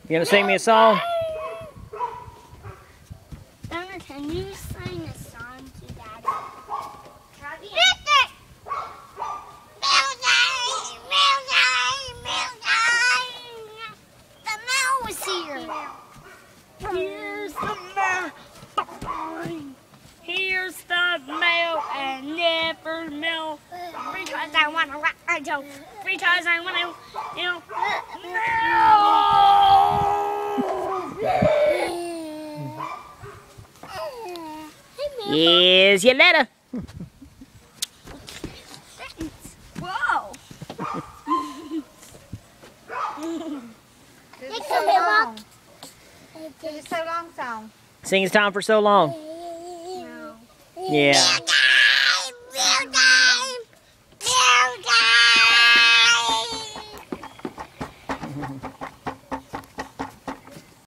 You gonna sing me a song? Donna, can you sing a song to Daddy? The mail was here. Here's the mail. Here's the mail and never mail. Because I want to rock my joke. Because I want to, mail. Here's your letter. Whoa. It's so long. It's so long song. Sing It's Time for So Long. No. Yeah.